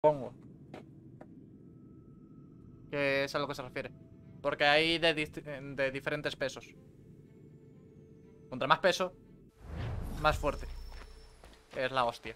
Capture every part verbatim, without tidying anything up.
Pongo. Que es a lo que se refiere. Porque hay de, de diferentes pesos. Contra más peso, más fuerte. Es la hostia.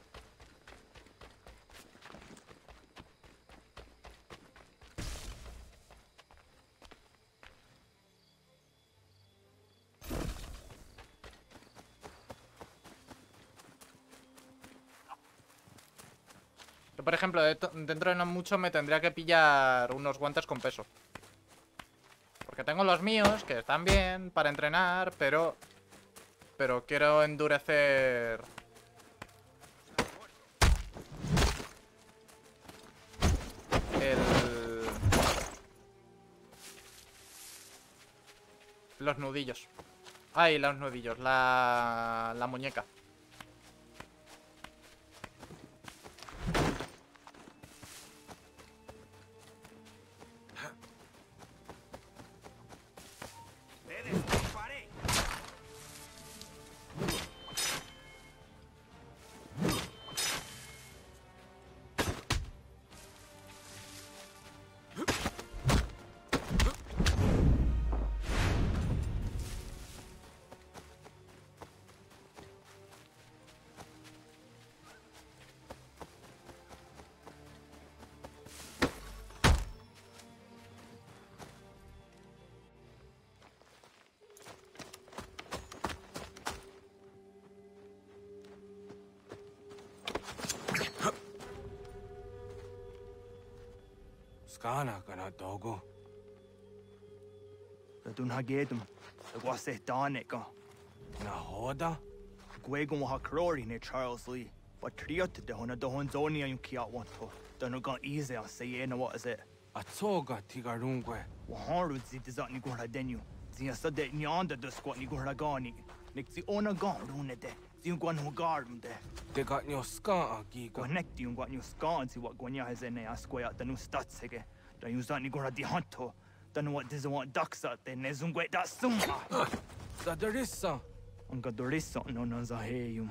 Yo, por ejemplo, dentro de no mucho me tendría que pillar unos guantes con peso. Porque tengo los míos, que están bien para entrenar, pero... Pero quiero endurecer... El... Los nudillos. Ay, los nudillos. La... La muñeca. Skana kana dogo. Radun hagedum. Agwase danika. Na hoda? Gwego wa hakrori ne Charles Lee. But triot de hona do honzoni ayun kiat wanto. Dano gon easy on say na what is it? Atsoga tigarungwe. Wa haru zi dizat ni gora denu. Zia sade nyanda do squat ni gora gani. Nik zi ona gon rune de. Zi gwan hu garum de. They got your ska giga. Connect you gwan you scan zi what gwanya has ene asquaya danu statsege. Da yuzat ni gora di hanto. Dano what diz want ducks at de nezungwe da summa. Sadarissa. Anga dorissa no no zaheyum.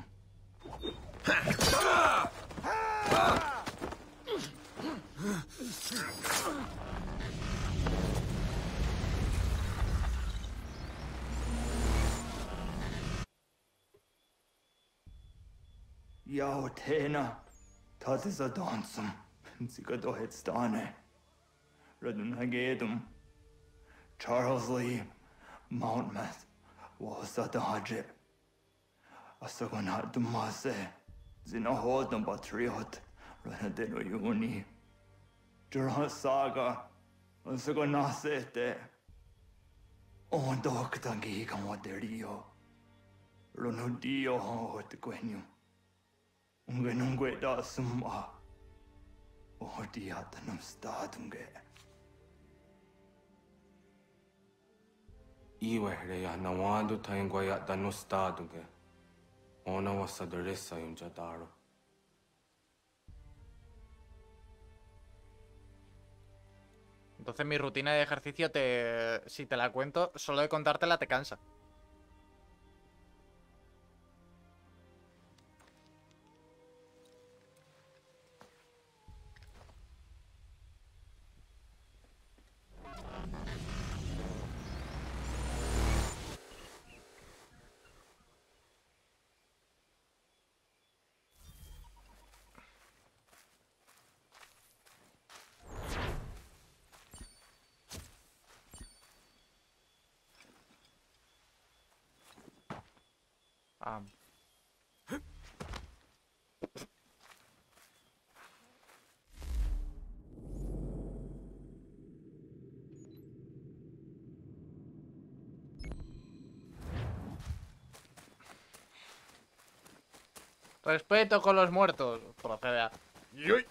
Yo, Tena. Dat is a dansum. Zika do het stane. Redun hagedum. Charles Lee. Mountmouth. Was that the hajib? Asagon had the masse. Zina hold them patriot. Renadero uni. Jura saga. Asagon nasete. On dok tangi kamoderio. Ronudio hot gwenyu. Ungenungwe da summa. Odiatanum stadunge. Iwehre ya nawadu taingwa ya danustaduge. Ona wa sadarissa yunjataro. Entonces mi rutina de ejercicio, te, si te la cuento, solo de contártela te cansa. Ah. Respeto con los muertos. Procede a... ¡Yoy!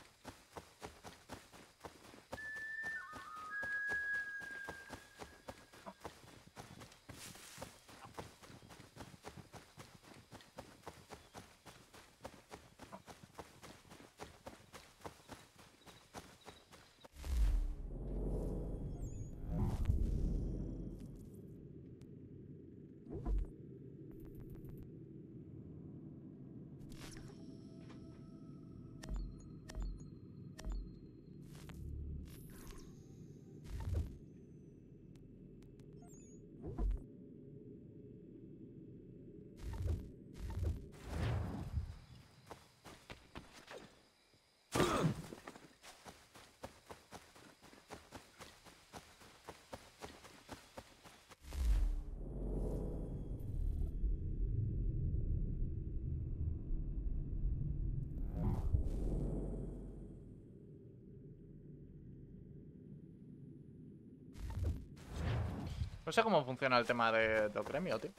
No sé cómo funciona el tema de, del gremio, tío.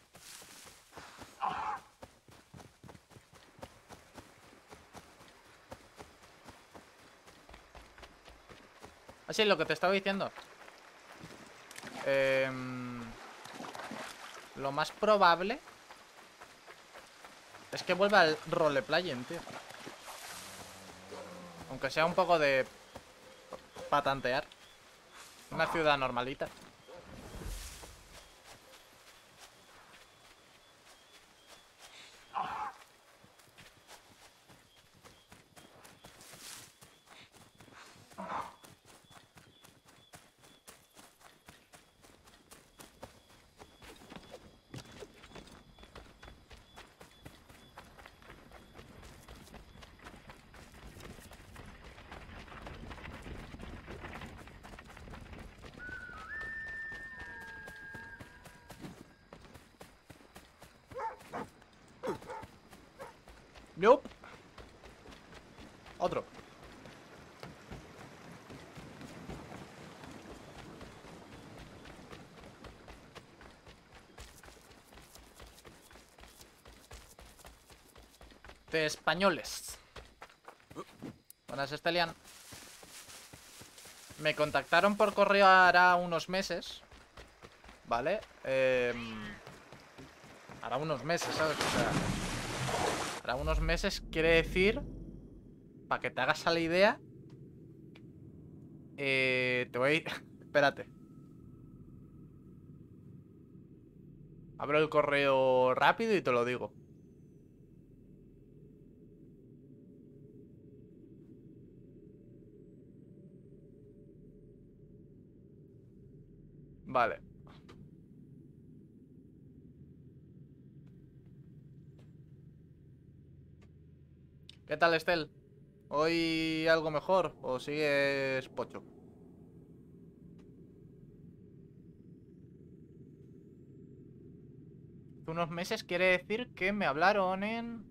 Así, lo que te estaba diciendo. Eh, lo más probable es que vuelva al roleplaying, tío. Aunque sea un poco de patantear. Una ciudad normalita. Nope. Otro. De españoles. Buenas, Estelian. Me contactaron por correo hará unos meses. ¿Vale? Eh, hará unos meses, ¿sabes? O sea, hará unos meses quiere decir, para que te hagas a la idea, eh, te voy a ir... Espérate. Abro el correo rápido y te lo digo. Vale. ¿Qué tal, Estel? ¿Hoy algo mejor o sigues pocho? Hace unos meses quiere decir que me hablaron en...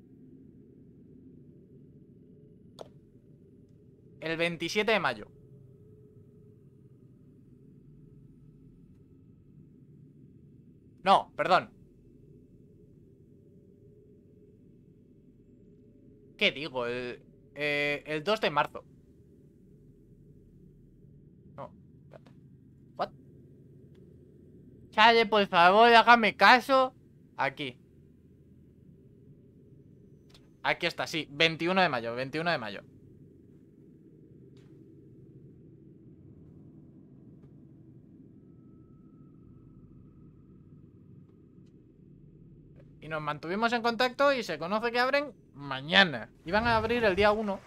el veintisiete de mayo. No, perdón. ¿Qué digo? El, eh, el dos de marzo. No, espérate. ¿What? Chale, por favor, hágame caso. Aquí. Aquí está, sí. veintiuno de mayo, veintiuno de mayo. Y nos mantuvimos en contacto y se conoce que abren mañana. Iban a abrir el día uno.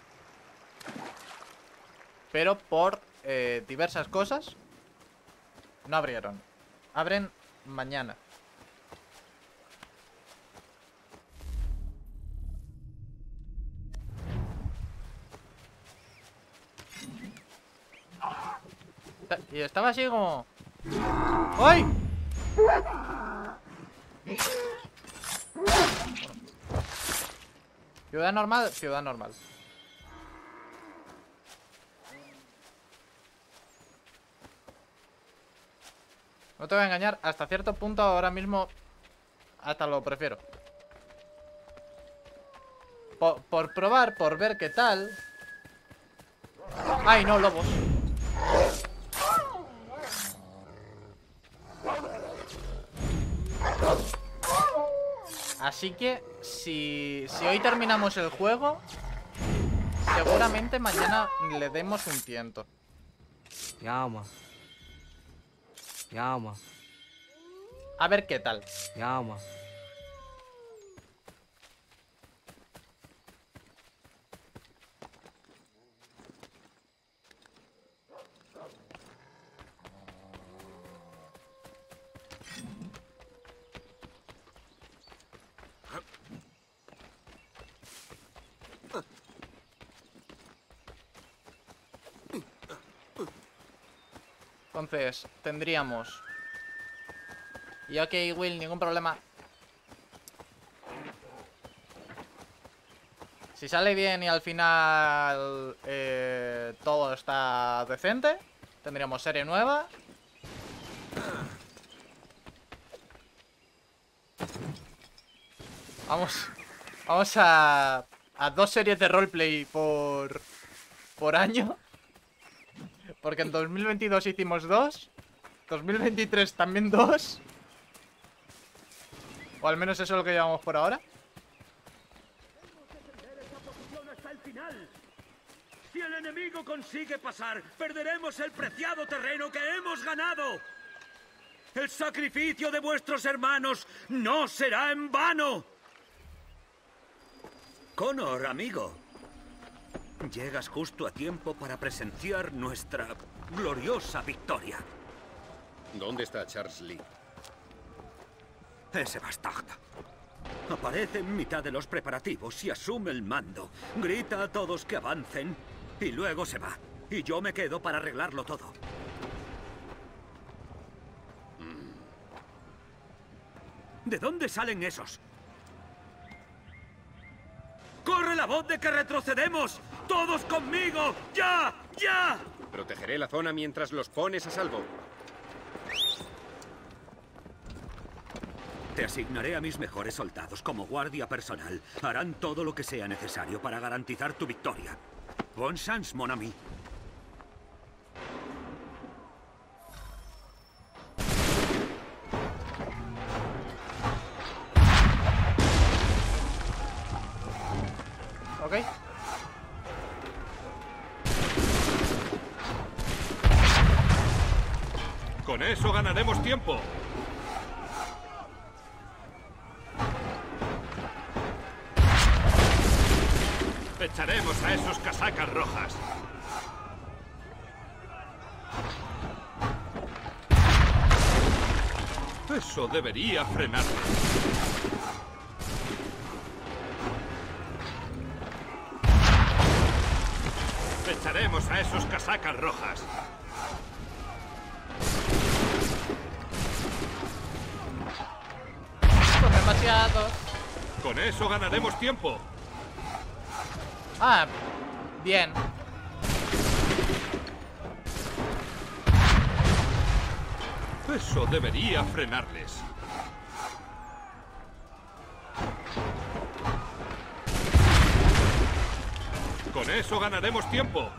Pero por eh, diversas cosas no abrieron. Abren mañana. Y estaba así como... ¡Ay! Ciudad normal, ciudad normal. No te voy a engañar, hasta cierto punto ahora mismo hasta lo prefiero. Por, por probar, por ver qué tal. Ay, no, lobos. Así que si, si hoy terminamos el juego, seguramente mañana le demos un tiento. Llama. Llama. A ver qué tal. Llama. Entonces, tendríamos... Y ok, Will, ningún problema. Si sale bien y al final eh, todo está decente, tendríamos serie nueva. Vamos. Vamos a. A dos series de roleplay por. Por año. Porque en dos mil veintidós hicimos dos. dos mil veintitrés también dos. O al menos eso es lo que llevamos por ahora. Hasta el final. Si el enemigo consigue pasar, perderemos el preciado terreno que hemos ganado. El sacrificio de vuestros hermanos no será en vano. Connor, amigo. Llegas justo a tiempo para presenciar nuestra gloriosa victoria. ¿Dónde está Charles Lee? Ese bastardo aparece en mitad de los preparativos y asume el mando. Grita a todos que avancen y luego se va. Y yo me quedo para arreglarlo todo. ¿De dónde salen esos? ¡Corre la voz de que retrocedemos! ¡Todos conmigo! ¡Ya! ¡Ya! Protegeré la zona mientras los pones a salvo. Te asignaré a mis mejores soldados como guardia personal. Harán todo lo que sea necesario para garantizar tu victoria. Bon chance, mon ami. Ok. Con eso ganaremos tiempo. Echaremos a esos casacas rojas. Eso debería frenarme. Echaremos a esos casacas rojas. Son demasiados. Con eso ganaremos tiempo. Ah, bien. Eso debería frenarles. Con eso ganaremos tiempo.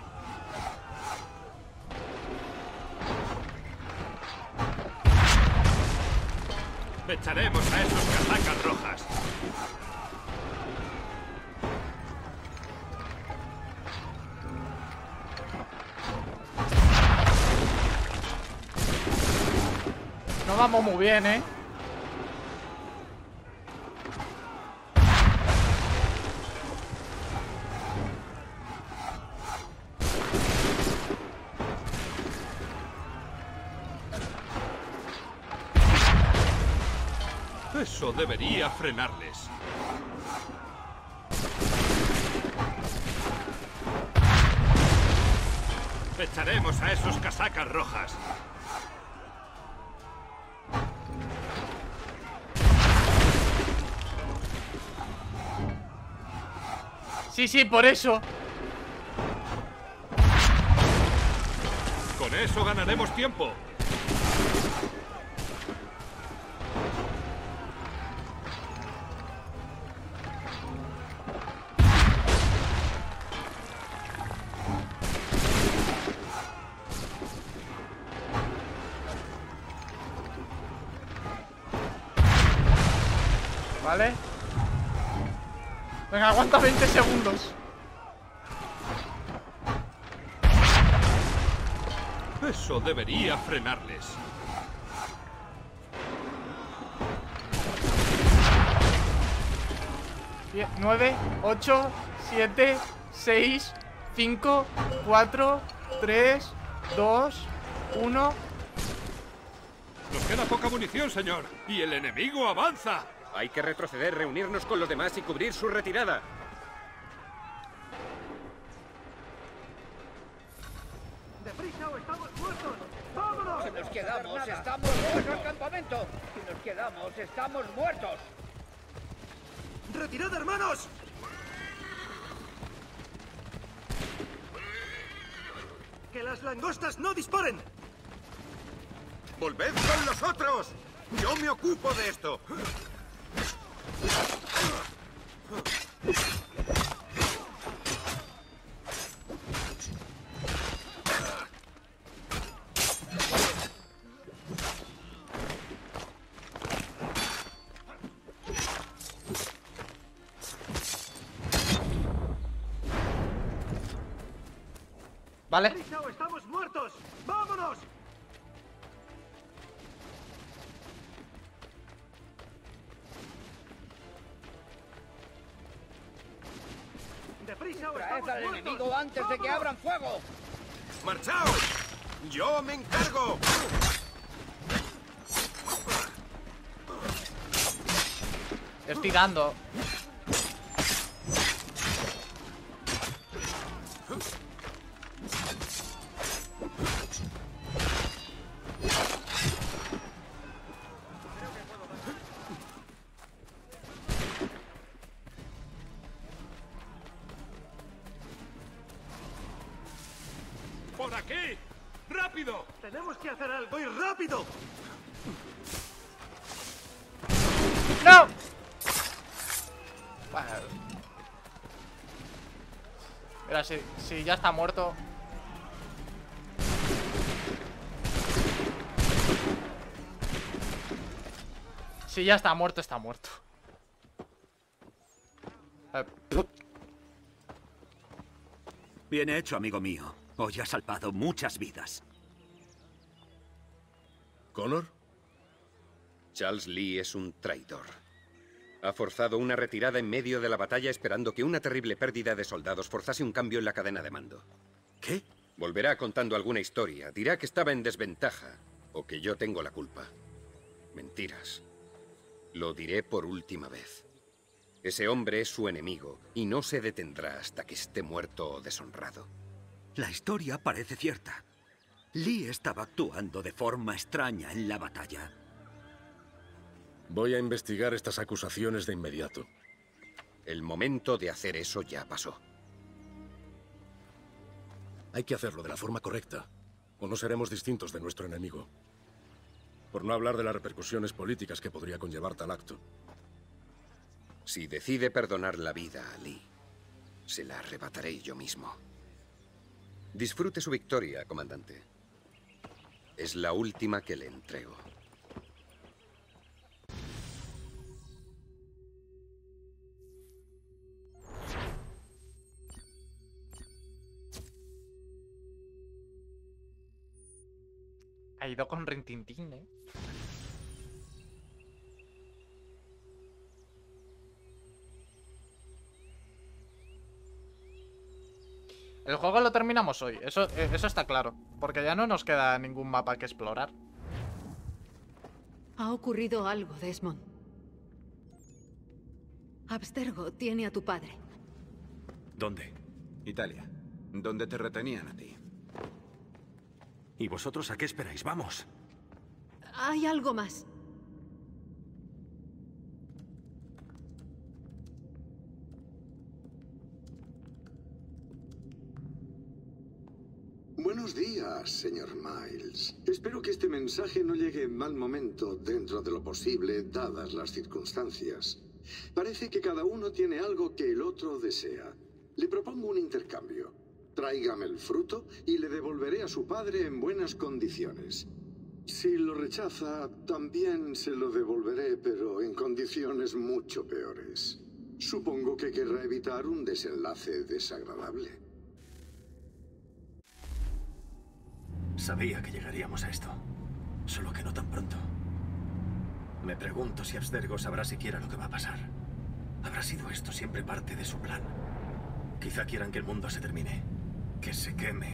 Echaremos a esos casacas rojas. No vamos muy bien, ¿eh? Eso debería frenarles. Echaremos a esos casacas rojas. Sí, sí, por eso. Con eso ganaremos tiempo. Vale. Venga, aguanta veinte segundos. Eso debería frenarles. nueve, ocho, siete, seis, cinco, cuatro, tres, dos, uno. Nos queda poca munición, señor. Y el enemigo avanza. Hay que retroceder, reunirnos con los demás y cubrir su retirada. ¡Deprisa o estamos muertos! ¡Vámonos! Si nos quedamos, estamos muertos al campamento. Si nos quedamos, estamos muertos. ¡Retirad, hermanos! ¡Que las langostas no disparen! ¡Volved con los otros! ¡Yo me ocupo de esto! Vale. ¡Deprisa o estamos muertos! ¡Vámonos! ¡Deprisa o Traed estamos al muertos! enemigo antes de que abran fuego. ¡Marchaos! ¡Yo me encargo! Estoy dando. ¡Por aquí! ¡Rápido! ¡Tenemos que hacer algo y rápido! ¡No! Bueno. Mira, si, si ya está muerto. Si ya está muerto, está muerto. Eh, Bien hecho, amigo mío. Hoy has salvado muchas vidas. ¿Connor? Charles Lee es un traidor. Ha forzado una retirada en medio de la batalla esperando que una terrible pérdida de soldados forzase un cambio en la cadena de mando. ¿Qué? Volverá contando alguna historia. Dirá que estaba en desventaja o que yo tengo la culpa. Mentiras. Lo diré por última vez. Ese hombre es su enemigo y no se detendrá hasta que esté muerto o deshonrado. La historia parece cierta. Lee estaba actuando de forma extraña en la batalla. Voy a investigar estas acusaciones de inmediato. El momento de hacer eso ya pasó. Hay que hacerlo de la forma correcta, o no seremos distintos de nuestro enemigo. Por no hablar de las repercusiones políticas que podría conllevar tal acto. Si decide perdonar la vida a Lee, se la arrebataré yo mismo. Disfrute su victoria, comandante. Es la última que le entrego. ha ido con Rintintín, eh. El juego lo terminamos hoy, eso, eso está claro. Porque ya no nos queda ningún mapa que explorar. Ha ocurrido algo, Desmond. Abstergo tiene a tu padre. ¿Dónde? Italia. ¿Dónde te retenían a ti? ¿Y vosotros a qué esperáis? ¡Vamos! Hay algo más. Buenos días, señor Miles. Espero que este mensaje no llegue en mal momento dentro de lo posible, dadas las circunstancias. Parece que cada uno tiene algo que el otro desea. Le propongo un intercambio. Tráigame el fruto y le devolveré a su padre en buenas condiciones. Si lo rechaza, también se lo devolveré, pero en condiciones mucho peores. Supongo que querrá evitar un desenlace desagradable. Sabía que llegaríamos a esto, solo que no tan pronto. Me pregunto si Abstergo sabrá siquiera lo que va a pasar. ¿Habrá sido esto siempre parte de su plan? Quizá quieran que el mundo se termine, que se queme